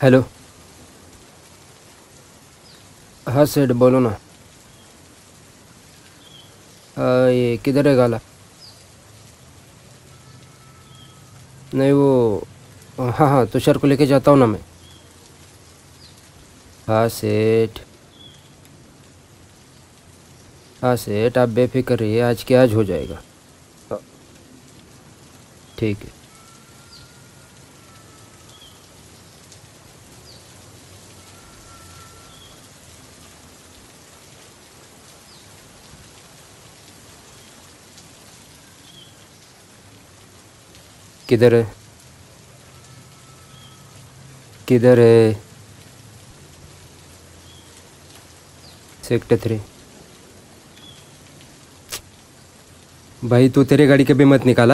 Hello. हाँ सेठ बोलो ना। ये किधर है गाला? नहीं वो, हाँ हाँ तुषार को लेके जाता हूँ ना मैं। हाँ सेठ। हाँ सेठ आप बेफिक्र रहिए, आज के आज हो जाएगा। हाँ, ठीक है। किधर है? किधर है? सेक्टर 3। भाई तू तेरी गाड़ी कभी मत निकाला।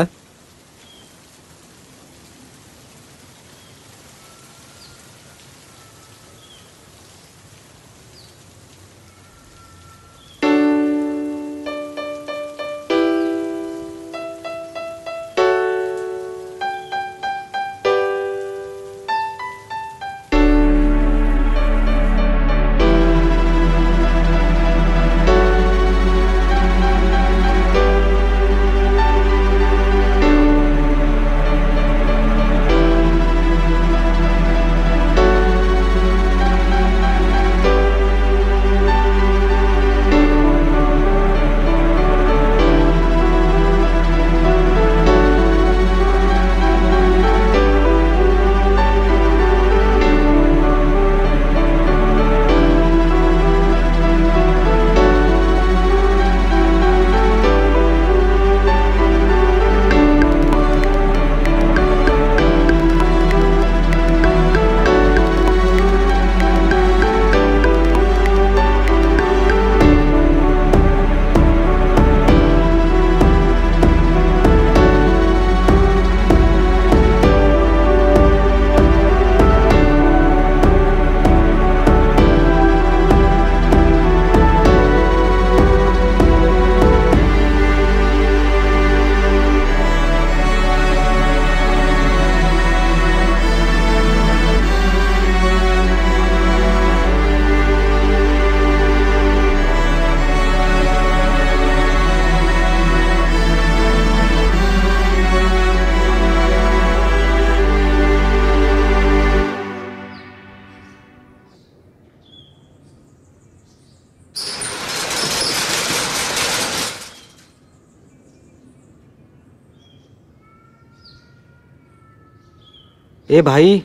ए भाई,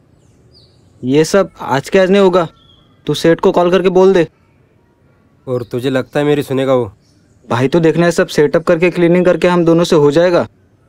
ये सब आज के आज नहीं होगा। तू सेठ को कॉल करके बोल दे। और तुझे लगता है मेरी सुनेगा वो? भाई तो देखना है, सब सेटअप करके क्लीनिंग करके हम दोनों से हो जाएगा।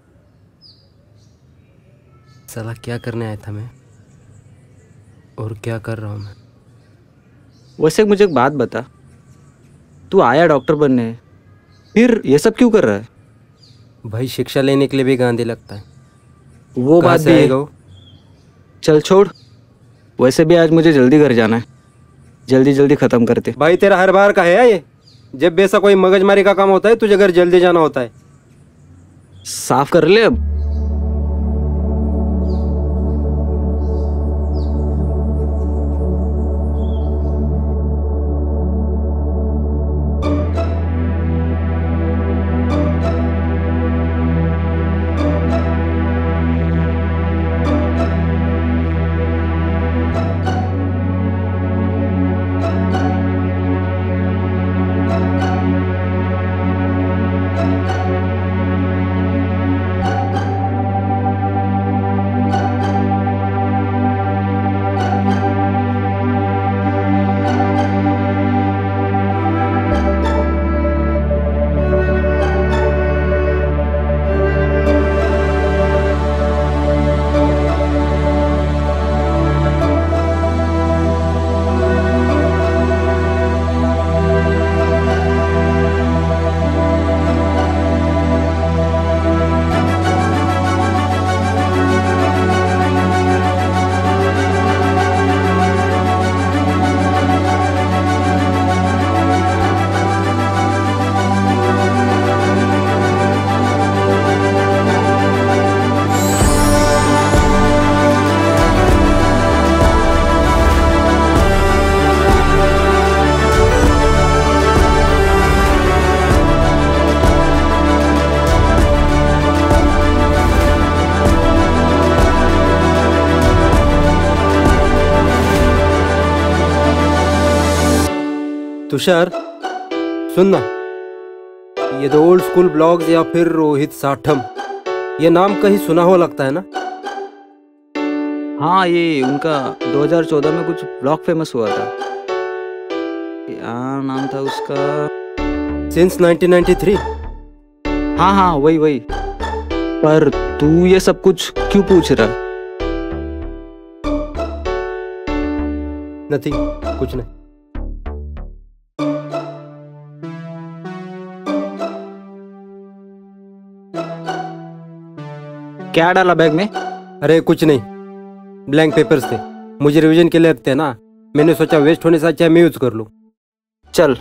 साला क्या करने आया था मैं, और क्या कर रहा हूँ मैं? वैसे मुझे एक बात बता, तू आया डॉक्टर बनने, फिर ये सब क्यों कर रहा है? भाई शिक्षा लेने के लिए भी गांधी लगता है। वो कहाँ बात से भी है। आएगा वो? चल छोड़, वैसे भी आज मुझे जल्दी घर जाना है, जल्दी जल्दी खत्म करते। भाई तेरा हर बार का है ये, जब भी ऐसा कोई मगजमारी का काम होता है तुझे घर जल्दी जाना होता है। साफ कर ले अब। तुषार, सुन ना, ये द ओल्ड स्कूल ब्लॉग्स या फिर रोहित साठम, ये नाम कहीं सुना हो लगता है ना? हाँ, ये उनका 2014 में कुछ ब्लॉग फेमस हुआ था। क्या नाम था उसका? सिंस 1993। हाँ हाँ, वही वही। पर तू ये सब कुछ क्यों पूछ रहा? नथिंग, कुछ नहीं। क्या डाला बैग में? अरे कुछ नहीं, ब्लैंक पेपर्स थे, मुझे रिवीजन के लिए लगते हैं ना, मैंने सोचा वेस्ट होने से अच्छा मैं यूज कर लूँ। चल।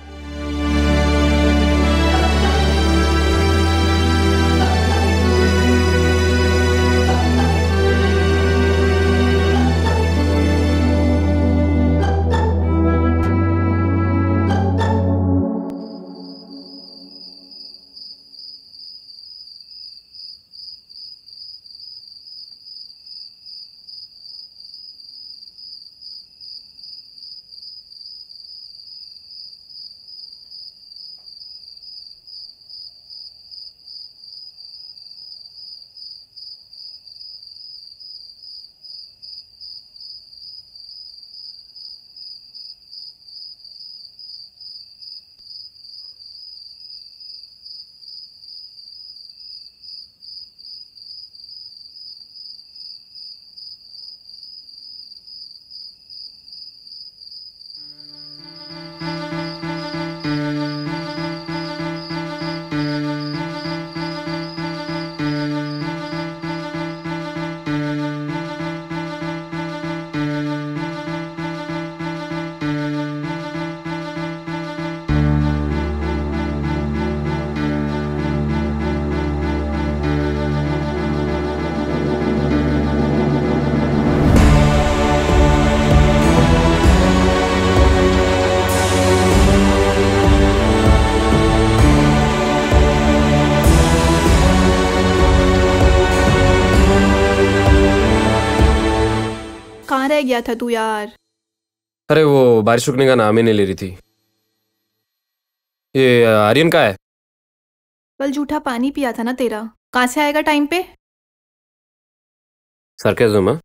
कहाँ रह गया था तू यार? अरे वो बारिश रुकने का नाम ही नहीं ले रही थी। ये आर्यन का है? कल झूठा पानी पिया था ना तेरा, कहाँ से आएगा टाइम पे? सरकाज़म है।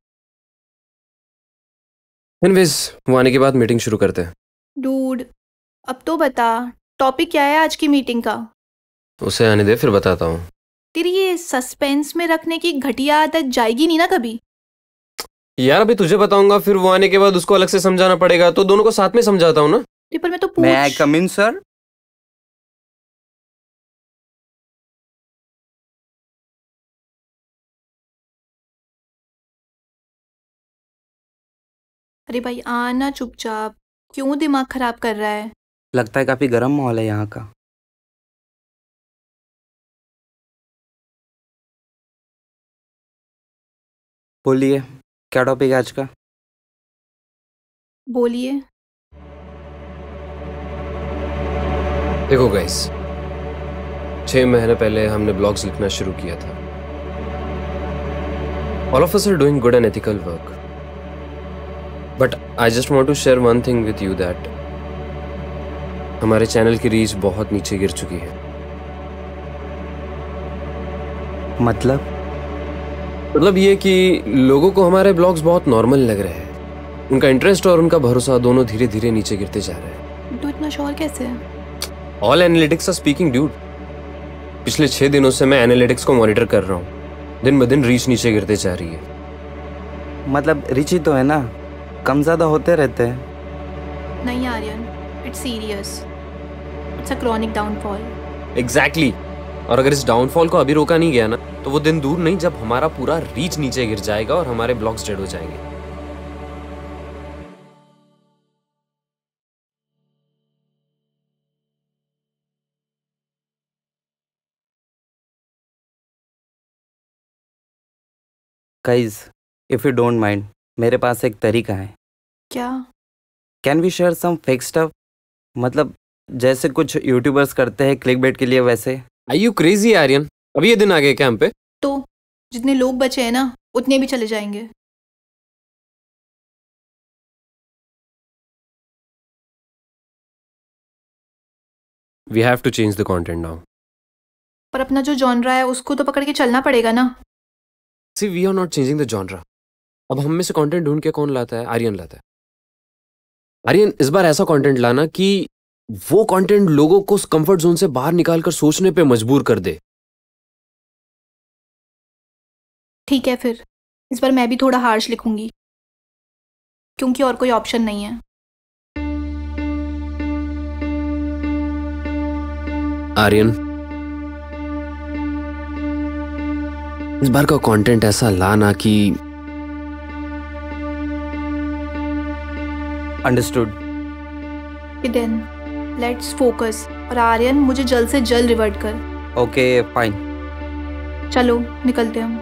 एनीवेज, वो आने के बाद मीटिंग शुरू करते हैं। डूड, अब तो बता, टॉपिक क्या है आज की मीटिंग का? उसे आने दे, फिर बताता हूँ। तेरी ये सस्पेंस में रखने की घटिया आदत जाएगी नहीं ना कभी? यार अभी तुझे बताऊंगा, फिर वो आने के बाद उसको अलग से समझाना पड़ेगा, तो दोनों को साथ में समझाता हूँ ना। पर मैं तो May I पूछ। come in, sir? अरे भाई आना चुपचाप, क्यों दिमाग खराब कर रहा है? लगता है काफी गर्म माहौल है यहाँ का। बोलिए, क्या टॉपिक है आज का? बोलिए। देखो गाइस, 6 महीने पहले हमने ब्लॉग्स लिखना शुरू किया था। All of us are doing good and ethical work, but I just want to share one thing with you, that हमारे चैनल की रीच बहुत नीचे गिर चुकी है। मतलब ये कि लोगों को हमारे ब्लॉग्स बहुत नॉर्मल लग रहे हैं, उनका इंटरेस्ट और उनका भरोसा दोनों धीरे धीरे नीचे गिरते जा रहे हैं। तू इतना श्योर कैसे है? All analytics are speaking dude. पिछले 6 दिनों से मैं एनालिटिक्स को मॉनिटर कर रहा हूँ, दिन ब दिन रीच नीचे गिरते जा रही है। मतलब रिच ही तो है ना, कम ज्यादा होते रहते हैं। नहीं Aryan, it's serious, it's a chronic downfall. Exactly. और अगर इस डाउनफॉल को अभी रोका नहीं गया ना, तो वो दिन दूर नहीं जब हमारा पूरा रीच नीचे गिर जाएगा और हमारे ब्लॉग्स डेड हो जाएंगे। Guys, if you don't mind, मेरे पास एक तरीका है। क्या? Can we share some fake stuff? मतलब जैसे कुछ यूट्यूबर्स करते हैं क्लिकबेट के लिए, वैसे। Are you crazy Aryan? अभी ये दिन आ गए क्या हम पे? तो जितने लोग बचे हैं ना, उतने भी चले जाएंगे। We have to change the content now. पर अपना जो जॉनरा है उसको तो पकड़ के चलना पड़ेगा ना। See we are not changing the genre. अब हम में से कंटेंट ढूंढ के कौन लाता है? आर्यन लाता है। आर्यन, इस बार ऐसा कंटेंट लाना कि वो कंटेंट लोगों को कंफर्ट जोन से बाहर निकालकर सोचने पे मजबूर कर दे। ठीक है, फिर इस बार मैं भी थोड़ा हार्श लिखूंगी, क्योंकि और कोई ऑप्शन नहीं है। आर्यन, इस बार का कंटेंट ऐसा लाना कि अंडरस्टूड। Then let's focus. और आर्यन, मुझे जल्द से जल्द रिवर्ट कर। Okay fine. चलो निकलते हम।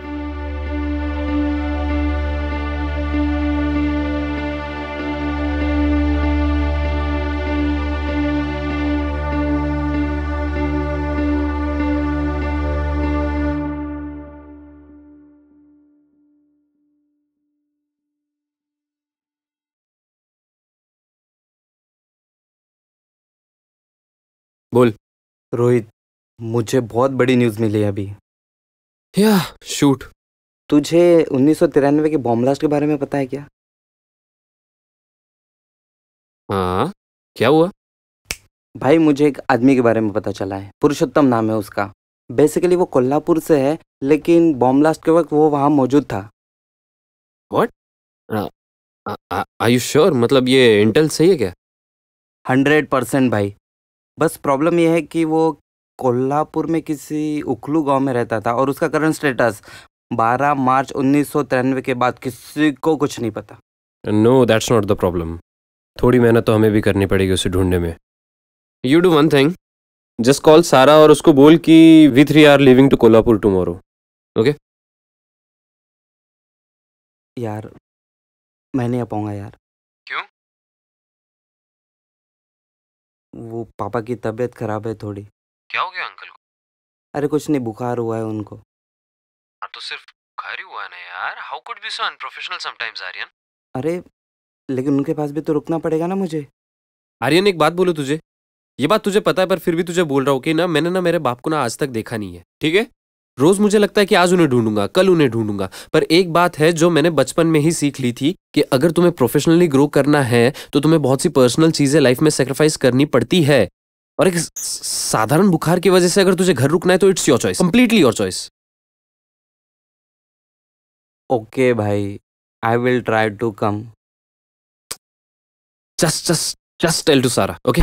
बोल। रोहित, मुझे बहुत बड़ी न्यूज़ मिली है अभी। या शूट। तुझे 1993 के बॉम्ब ब्लास्ट के बारे में पता है क्या? हाँ, क्या हुआ? भाई, मुझे एक आदमी के बारे में पता चला है। पुरुषोत्तम नाम है उसका। बेसिकली वो कोल्हापुर से है, लेकिन बॉम्ब ब्लास्ट के वक्त वो वहाँ मौजूद था। Are you sure? मतलब ये इंटेल सही है क्या? 100% भाई। बस प्रॉब्लम ये है कि वो कोल्हापुर में किसी उखलू गांव में रहता था, और उसका करंट स्टेटस 12 मार्च 1993 के बाद किसी को कुछ नहीं पता। No, that's not the problem. थोड़ी मेहनत तो हमें भी करनी पड़ेगी उसे ढूंढने में। You do one thing, just call Sara और उसको बोल कि we 3 are leaving to Kolhapur tomorrow. Okay? यार, मैं नहीं आ पाऊंगा यार। क्यों? वो पापा की तबीयत खराब है थोड़ी। क्या हो गया अंकल को? अरे कुछ नहीं, बुखार हुआ है उनको। हाँ, तो सिर्फ बुखार ही हुआ है ना यार। How could be so unprofessional sometimes Aryan? अरे लेकिन उनके पास भी तो रुकना पड़ेगा ना मुझे। आर्यन, एक बात बोलूं तुझे? ये बात तुझे पता है, पर फिर भी तुझे बोल रहा हूँ कि ना, मैंने ना मेरे बाप को ना आज तक देखा नहीं है, ठीक है? रोज मुझे लगता है कि आज उन्हें ढूंढूंगा, कल उन्हें ढूंढूंगा, पर एक बात है जो मैंने बचपन में ही सीख ली थी कि अगर तुम्हें प्रोफेशनली ग्रो करना है तो तुम्हें बहुत सी पर्सनल चीजें लाइफ में सेक्रीफाइस करनी पड़ती है। और एक साधारण बुखार की वजह से अगर तुझे घर रुकना है तो it's your choice, completely your choice. Okay भाई, I will try to come. Just tell to Sara, okay?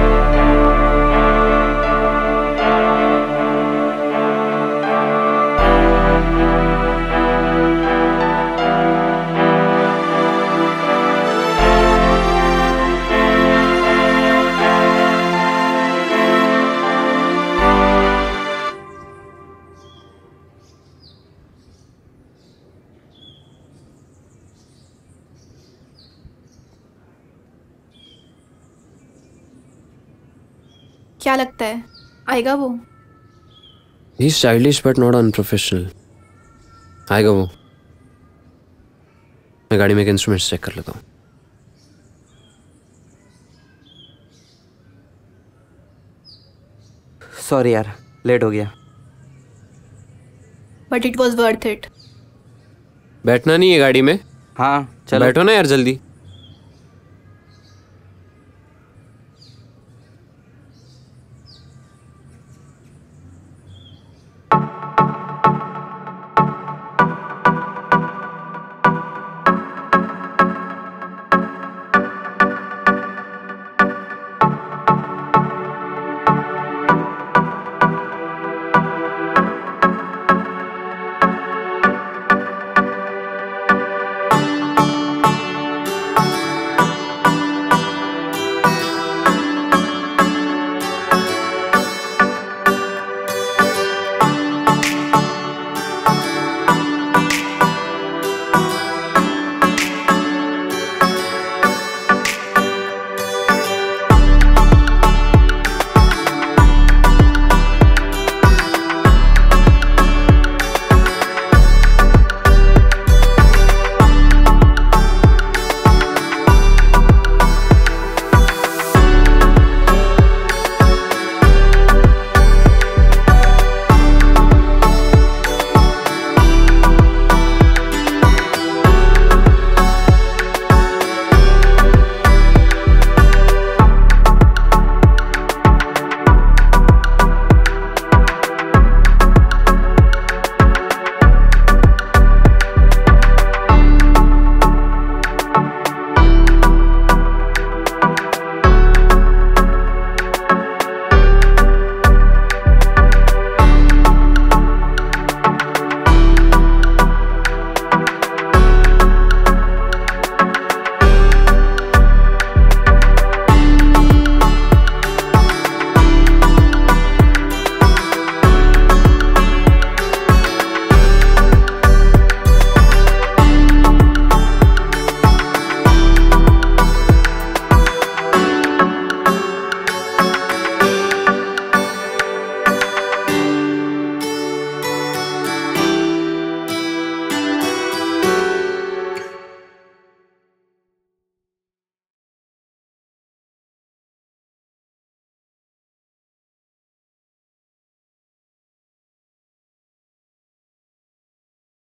क्या लगता है, आएगा वो? He is childish but not unprofessional. आएगा वो। मैं गाड़ी में एक इंस्ट्रूमेंट्स चेक कर लेता हूँ। सॉरी यार, लेट हो गया। But it was worth it. बैठना नहीं है गाड़ी में? हाँ चलो। बैठो ना यार जल्दी।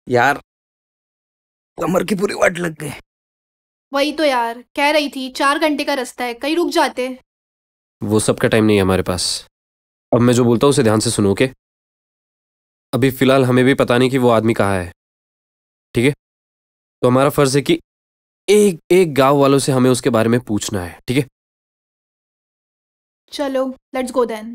यार कमर की पूरी वाट लग गई। वही तो यार कह रही थी, 4 घंटे का रास्ता है, कहीं रुक जाते। वो सब का टाइम नहीं है हमारे पास। अब मैं जो बोलता हूँ उसे ध्यान से सुनो, ओके? अभी फिलहाल हमें भी पता नहीं कि वो आदमी कहाँ है, ठीक है? तो हमारा फर्ज है कि एक एक गांव वालों से हमें उसके बारे में पूछना है, ठीक है? चलो लेट्स गो देन।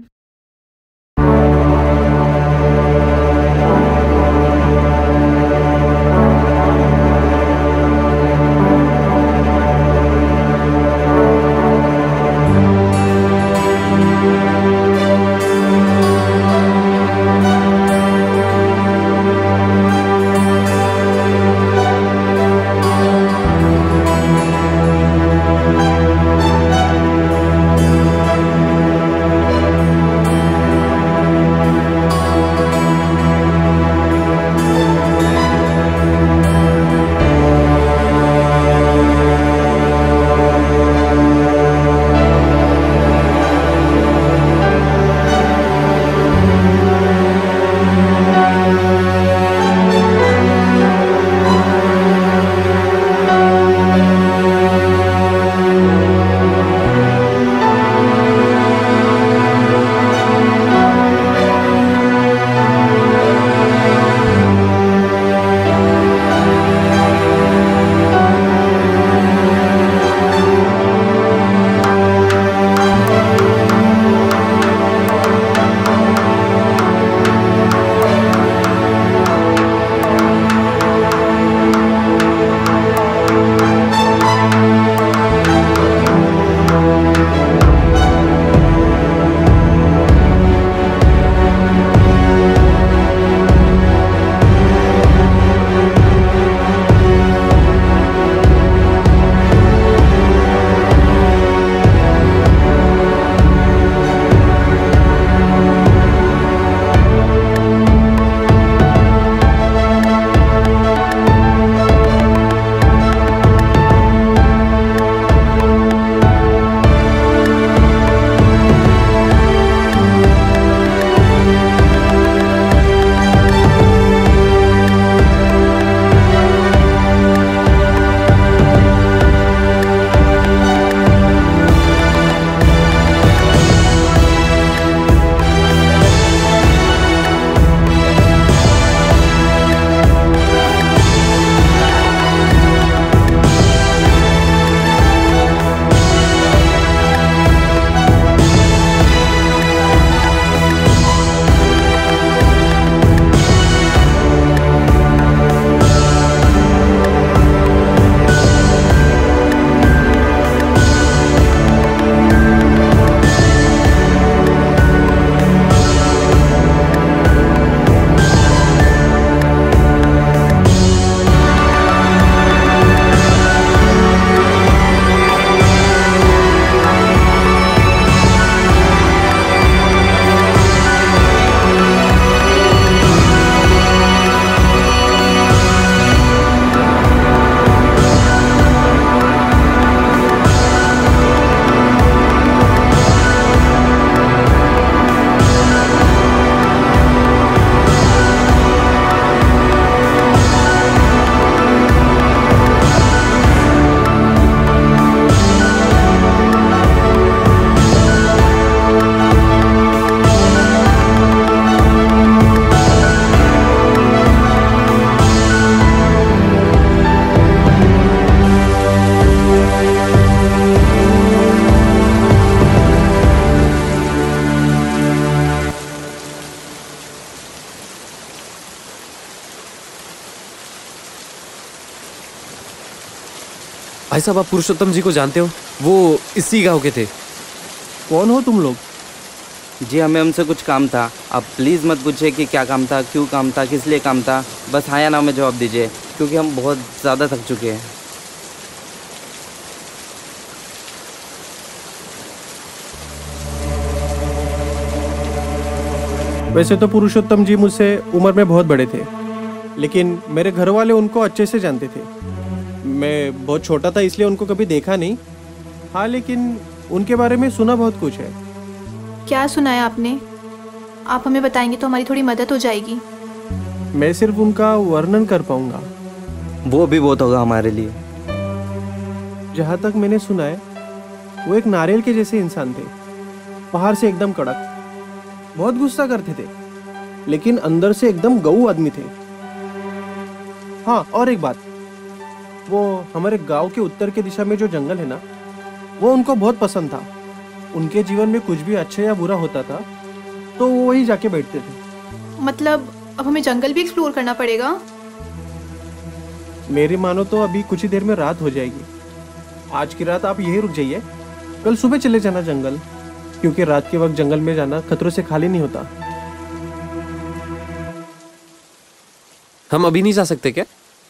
भाई साहब, आप पुरुषोत्तम जी को जानते हो? वो इसी गांव के थे। कौन हो तुम लोग? जी हमें उनसे कुछ काम था। आप प्लीज़ मत पूछिए कि क्या काम था, क्यों काम था, किस लिए काम था। बस हाँ या ना में जवाब दीजिए, क्योंकि हम बहुत ज़्यादा थक चुके हैं। वैसे तो पुरुषोत्तम जी मुझसे उम्र में बहुत बड़े थे, लेकिन मेरे घर वाले उनको अच्छे से जानते थे। मैं बहुत छोटा था इसलिए उनको कभी देखा नहीं। हाँ, लेकिन उनके बारे में सुना बहुत कुछ है। क्या सुना है आपने? आप हमें बताएंगे तो हमारी थोड़ी मदद हो जाएगी। मैं सिर्फ उनका वर्णन कर पाऊंगा। वो भी बहुत होगा हमारे लिए। जहाँ तक मैंने सुना है, वो एक नारियल के जैसे इंसान थे, बाहर से एकदम कड़क, बहुत गुस्सा करते थे, लेकिन अंदर से एकदम गऊ आदमी थे। हाँ, और एक बात, वो हमारे गांव के उत्तर के दिशा में जो जंगल है ना, वो उनको बहुत पसंद था। उनके जीवन में कुछ भी अच्छा या बुरा होता था तो वो वहीं जाके बैठते थे। मतलब अब हमें जंगल भी एक्सप्लोर करना पड़ेगा? मेरी मानो तो अभी कुछ ही देर में रात हो जाएगी। आज की रात आप यहीं रुक जाइए, कल सुबह चले जाना जंगल, क्योंकि रात के वक्त जंगल में जाना खतरों से खाली नहीं होता। हम अभी नहीं जा सकते क्या?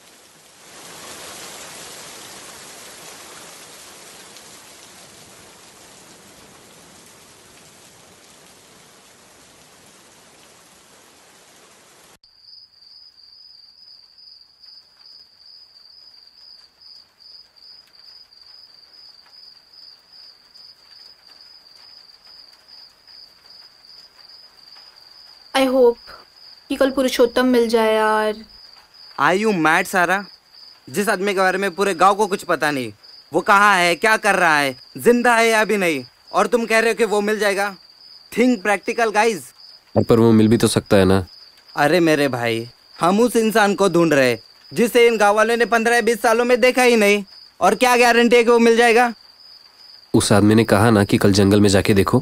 आई होप कि कल पुरुषोत्तम मिल जाए यार। आर यू मैड सारा? जिस आदमी के बारे में पूरे गांव को कुछ पता नहीं, वो कहाँ है, क्या कर रहा है, जिंदा है या भी नहीं, और तुम कह रहे हो कि वो मिल जाएगा? Think practical guys. पर वो मिल भी तो सकता है ना। अरे मेरे भाई, हम उस इंसान को ढूंढ रहे जिसे इन गाँव वालों ने 15-20 सालों में देखा ही नहीं, और क्या गारंटी है कि वो मिल जाएगा? उस आदमी ने कहा ना कि कल जंगल में जाके देखो।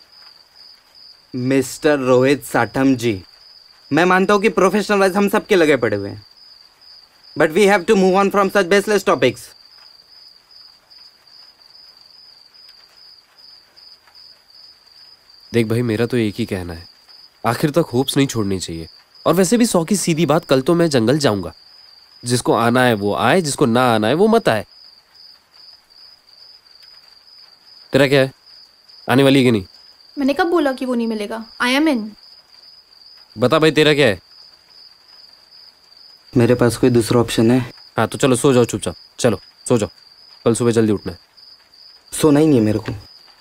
मिस्टर रोहित साठम जी, मैं मानता हूँ कि प्रोफेशनल वाइज हम सबके लगे पड़े हुए हैं, but we have to move on from such baseless topics. देख भाई, मेरा तो एक ही कहना है, आखिर तक होप्स नहीं छोड़नी चाहिए। और वैसे भी 100 की सीधी बात, कल तो मैं जंगल जाऊंगा। जिसको आना है वो आए, जिसको ना आना है वो मत आए। तेरा क्या है, आने वाली है कि नहीं? मैंने कब बोला कि वो नहीं मिलेगा? I am in. बता भाई, तेरा क्या है? मेरे पास कोई दूसरा ऑप्शन है? हाँ तो चलो सो जाओ चुपचाप, चलो सो जाओ, कल सुबह जल्दी उठना है। सोना ही नहीं है मेरे को।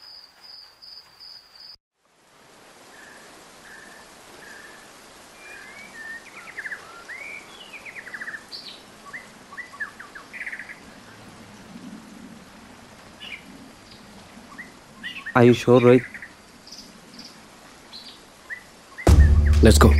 Are you sure, Rohit? Let's go.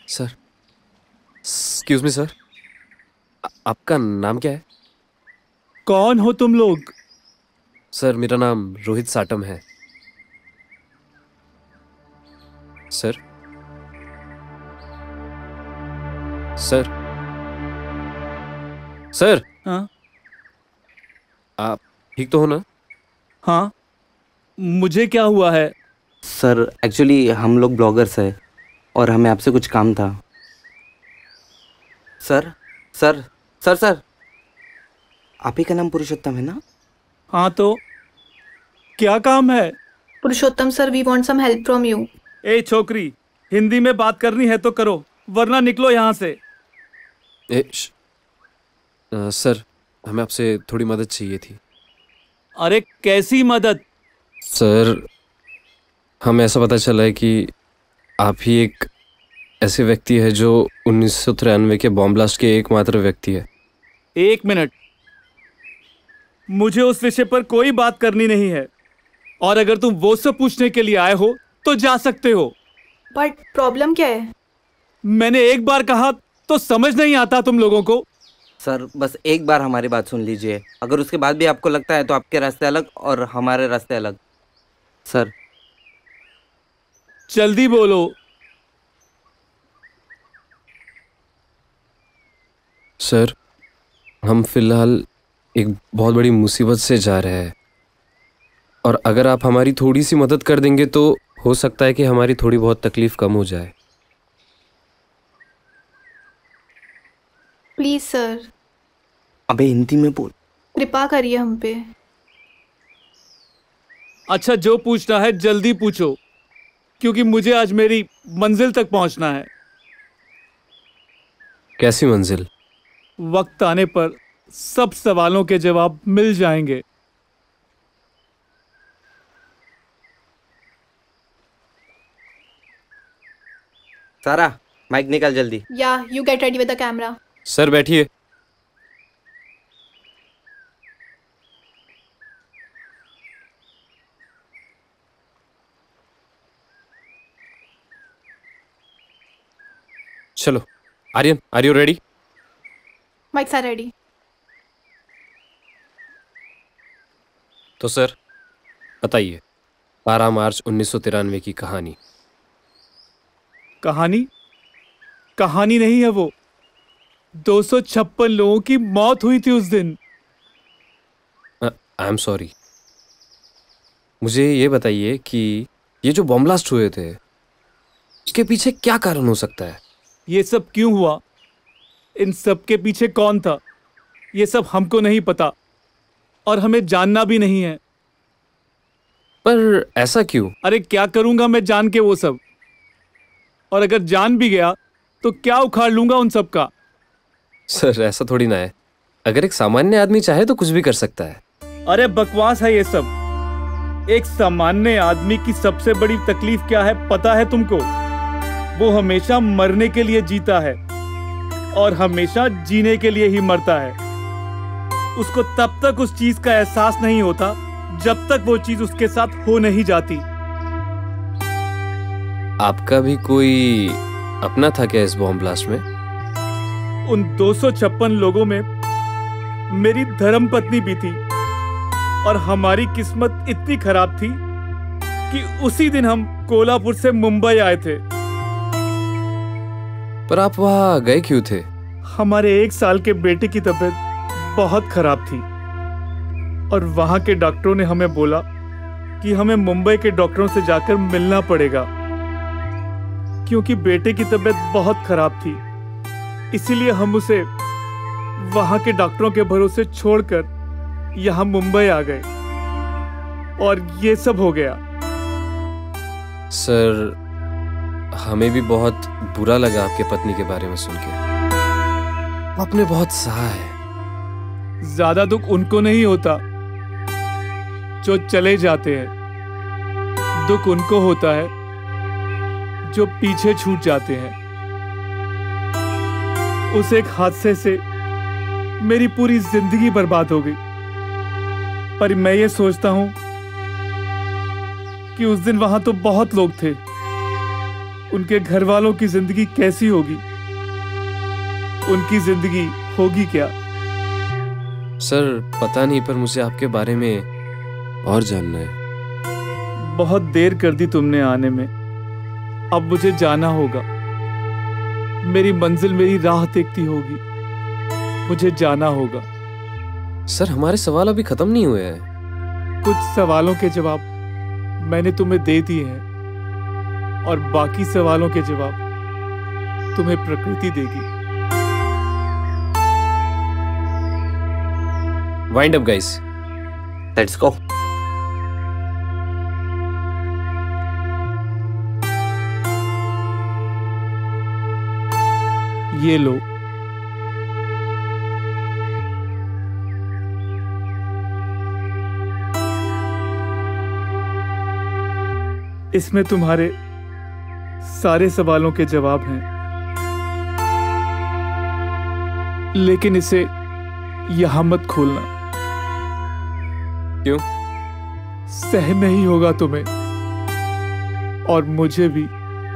Sir, excuse me sir, आपका नाम क्या है? कौन हो तुम लोग? सर मेरा नाम रोहित साटम है। सर, सर, सर, हाँ आप ठीक तो हो ना? हाँ, मुझे क्या हुआ है? सर एक्चुअली हम लोग ब्लॉगर्स हैं और हमें आपसे कुछ काम था। सर सर सर सर, आप ही का नाम पुरुषोत्तम है ना? हाँ तो क्या काम है? Purushottam sir, we want some help from you. ए छोकरी, हिंदी में बात करनी है तो करो, वरना निकलो यहाँ से। सर, हमें आपसे थोड़ी मदद चाहिए थी। अरे कैसी मदद? सर, हमें ऐसा पता चला है कि आप ही एक ऐसे व्यक्ति है जो 1993 के बॉम्ब ब्लास्ट के एकमात्र व्यक्ति है। एक मिनट, मुझे उस विषय पर कोई बात करनी नहीं है, और अगर तुम वो सब पूछने के लिए आए हो तो जा सकते हो। बट प्रॉब्लम क्या है? मैंने एक बार कहा तो समझ नहीं आता तुम लोगों को? सर बस एक बार हमारी बात सुन लीजिए, अगर उसके बाद भी आपको लगता है तो आपके रास्ते अलग और हमारे रास्ते अलग। सर जल्दी बोलो। सर, हम फिलहाल एक बहुत बड़ी मुसीबत से जा रहे हैं, और अगर आप हमारी थोड़ी सी मदद कर देंगे तो हो सकता है कि हमारी थोड़ी बहुत तकलीफ कम हो जाए। प्लीज सर, अबे हिंदी में बोल। कृपा करिए हम पे। अच्छा, जो पूछना है जल्दी पूछो, क्योंकि मुझे आज मेरी मंजिल तक पहुंचना है। कैसी मंजिल? वक्त आने पर सब सवालों के जवाब मिल जाएंगे। सारा माइक निकाल जल्दी। या you get ready with the camera. Sir बैठिए। चलो Aryan, are you ready? Mics are ready. तो सर बताइए, 12 मार्च 1993 की कहानी। कहानी? कहानी नहीं है वो। 256 लोगों की मौत हुई थी उस दिन। I am sorry. मुझे ये बताइए कि ये जो बॉम्ब ब्लास्ट हुए थे, इसके पीछे क्या कारण हो सकता है? ये सब क्यों हुआ, इन सब के पीछे कौन था, ये सब हमको नहीं पता और हमें जानना भी नहीं है। पर ऐसा क्यों? अरे क्या करूंगा मैं जान के वो सब, और अगर जान भी गया तो क्या उखाड़ लूंगा उन सब का। सर ऐसा थोड़ी ना है, अगर एक सामान्य आदमी चाहे तो कुछ भी कर सकता है। अरे बकवास है ये सब। एक सामान्य आदमी की सबसे बड़ी तकलीफ क्या है पता है तुमको? वो हमेशा मरने के लिए जीता है और हमेशा जीने के लिए ही मरता है। उसको तब तक उस चीज का एहसास नहीं होता जब तक वो चीज उसके साथ हो नहीं जाती। आपका भी कोई अपना था क्या इस बॉम्ब ब्लास्ट में? उन 256 लोगों में मेरी धर्मपत्नी भी थी, और हमारी किस्मत इतनी खराब थी कि उसी दिन हम कोल्हापुर से मुंबई आए थे। पर आप वहां गए क्यों थे? हमारे 1 साल के बेटे की तबीयत बहुत खराब थी, और वहां के डॉक्टरों ने हमें बोला कि हमें मुंबई के डॉक्टरों से जाकर मिलना पड़ेगा, क्योंकि बेटे की तबीयत बहुत खराब थी। इसीलिए हम उसे वहां के डॉक्टरों के भरोसे छोड़कर यहाँ मुंबई आ गए, और ये सब हो गया। सर हमें भी बहुत बुरा लगा आपके पत्नी के बारे में सुन के। आपने बहुत सहा है। ज्यादा दुख उनको नहीं होता जो चले जाते हैं, दुख उनको होता है जो पीछे छूट जाते हैं। उस एक हादसे से मेरी पूरी जिंदगी बर्बाद हो गई, पर मैं ये सोचता हूं कि उस दिन वहां तो बहुत लोग थे उनके घर वालों की जिंदगी कैसी होगी, उनकी जिंदगी होगी क्या? सर पता नहीं, पर मुझे आपके बारे में और जानना है। बहुत देर कर दी तुमने आने में, अब मुझे जाना होगा। मेरी मंजिल मेरी राह देखती होगी, मुझे जाना होगा। सर हमारे सवाल अभी खत्म नहीं हुए हैं। कुछ सवालों के जवाब मैंने तुम्हें दे दिए हैं और बाकी सवालों के जवाब तुम्हें प्रकृति देगी। Wind up guys, let's go. ये लो, इसमें तुम्हारे सारे सवालों के जवाब हैं, लेकिन इसे यहां मत खोलना। क्यों? सहम नहीं होगा तुम्हें और मुझे भी।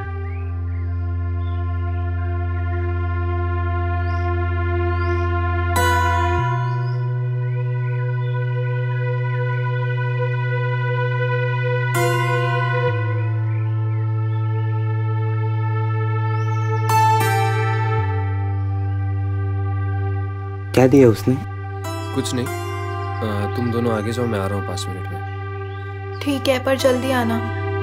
क्या दिया उसने? कुछ नहीं, तुम दोनों आगे जाओ, मैं आ रहा हूँ 5 मिनट में। ठीक है, पर जल्दी आना।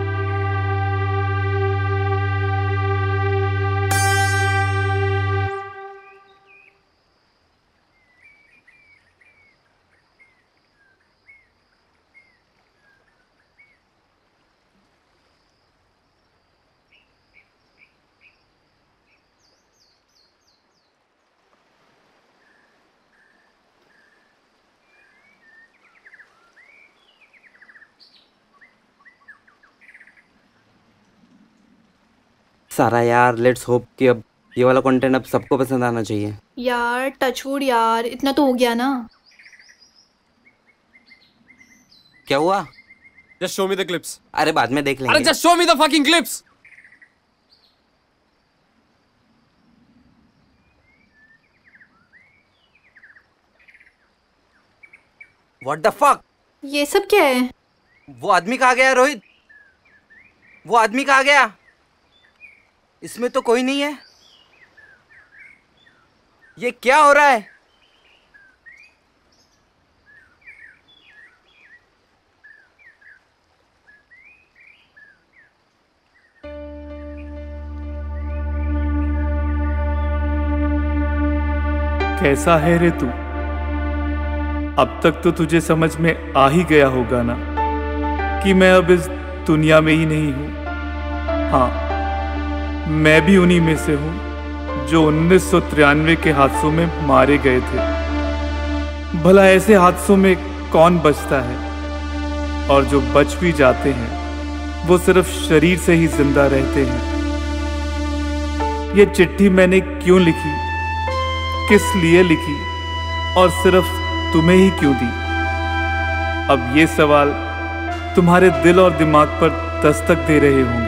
सारा यार, लेट्स होप कि अब ये वाला कंटेंट अब सबको पसंद आना चाहिए। यार टचवुड यार, इतना तो हो गया ना। क्या हुआ? Just show me the clips. अरे बाद में देख लेंगे। अरे just show me the fucking clips. What the fuck? ये सब क्या है? वो आदमी कहाँ गया रोहित? वो आदमी कहाँ गया? इसमें तो कोई नहीं है। ये क्या हो रहा है? कैसा है रे तू? अब तक तो तुझे समझ में आ ही गया होगा ना कि मैं अब इस दुनिया में ही नहीं हूं। हाँ, मैं भी उन्हीं में से हूं जो 1993 के हादसों में मारे गए थे। भला ऐसे हादसों में कौन बचता है? और जो बच भी जाते हैं वो सिर्फ शरीर से ही जिंदा रहते हैं। ये चिट्ठी मैंने क्यों लिखी, किस लिए लिखी और सिर्फ तुम्हें ही क्यों दी? अब ये सवाल तुम्हारे दिल और दिमाग पर दस्तक दे रहे होंगे।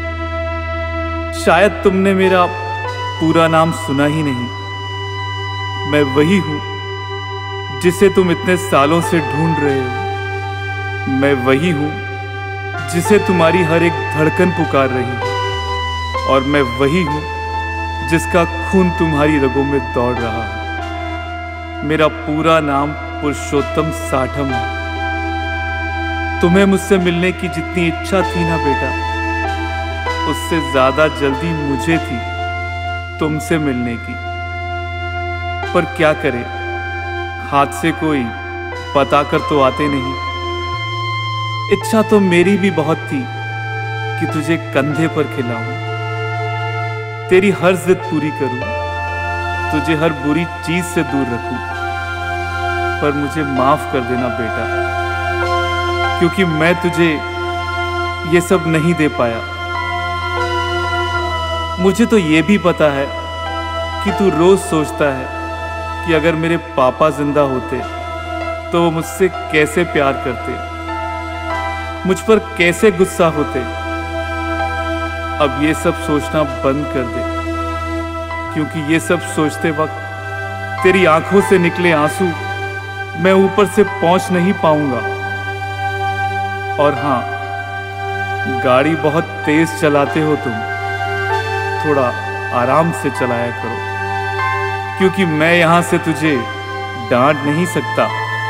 शायद तुमने मेरा पूरा नाम सुना ही नहीं। मैं वही हूं जिसे तुम इतने सालों से ढूंढ रहे हो। मैं वही हूं जिसे तुम्हारी हर एक धड़कन पुकार रही है। और मैं वही हूं जिसका खून तुम्हारी रगों में दौड़ रहा है। मेरा पूरा नाम पुरुषोत्तम साठम है। तुम्हें मुझसे मिलने की जितनी इच्छा थी ना बेटा, उससे ज्यादा जल्दी मुझे थी तुमसे मिलने की। पर क्या करे, हादसे कोई बताकर तो आते नहीं। इच्छा तो मेरी भी बहुत थी कि तुझे कंधे पर खिलाऊं, तेरी हर जिद पूरी करूं, तुझे हर बुरी चीज से दूर रखूं। पर मुझे माफ कर देना बेटा, क्योंकि मैं तुझे ये सब नहीं दे पाया। मुझे तो ये भी पता है कि तू रोज सोचता है कि अगर मेरे पापा जिंदा होते तो वो मुझसे कैसे प्यार करते, मुझ पर कैसे गुस्सा होते। अब ये सब सोचना बंद कर दे, क्योंकि ये सब सोचते वक्त तेरी आंखों से निकले आंसू मैं ऊपर से पहुंच नहीं पाऊंगा। और हाँ, गाड़ी बहुत तेज चलाते हो तुम, थोड़ा आराम से चलाया करो, क्योंकि मैं यहां से तुझे डांट नहीं सकता।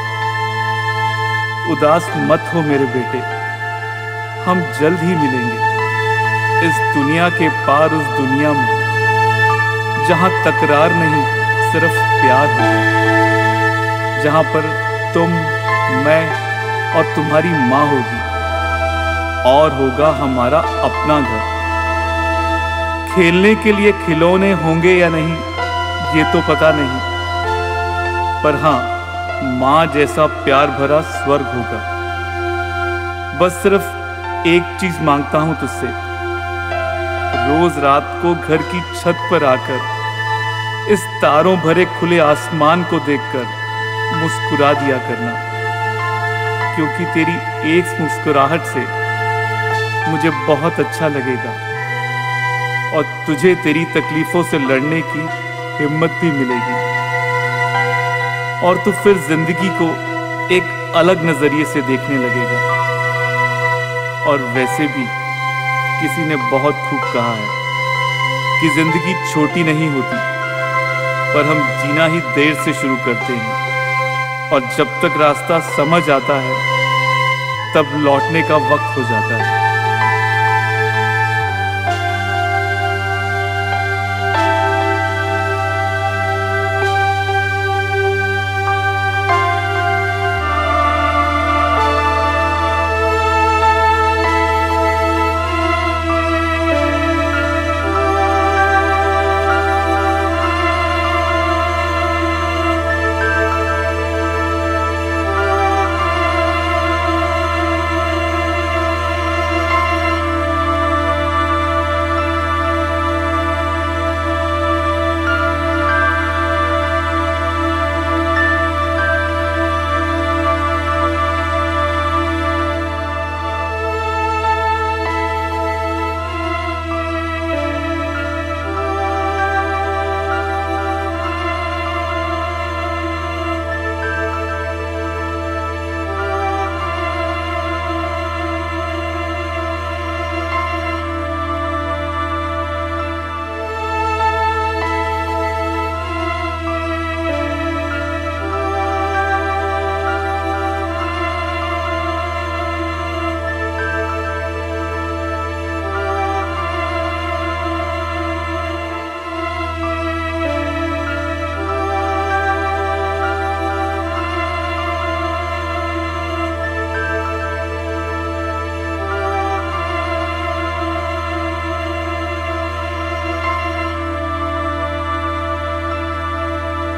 उदास मत हो मेरे बेटे, हम जल्द ही मिलेंगे इस दुनिया के पार उस दुनिया में जहां तकरार नहीं सिर्फ प्यार होगा, जहां पर तुम, मैं और तुम्हारी माँ होगी और होगा हमारा अपना घर। खेलने के लिए खिलौने होंगे या नहीं ये तो पता नहीं, पर हाँ, माँ जैसा प्यार भरा स्वर्ग होगा। बस सिर्फ एक चीज मांगता हूं तुझसे, रोज रात को घर की छत पर आकर इस तारों भरे खुले आसमान को देखकर मुस्कुरा दिया करना, क्योंकि तेरी एक मुस्कुराहट से मुझे बहुत अच्छा लगेगा और तुझे तेरी तकलीफों से लड़ने की हिम्मत भी मिलेगी और तू फिर जिंदगी को एक अलग नजरिए से देखने लगेगा। और वैसे भी किसी ने बहुत खूब कहा है कि जिंदगी छोटी नहीं होती, पर हम जीना ही देर से शुरू करते हैं और जब तक रास्ता समझ आता है तब लौटने का वक्त हो जाता है।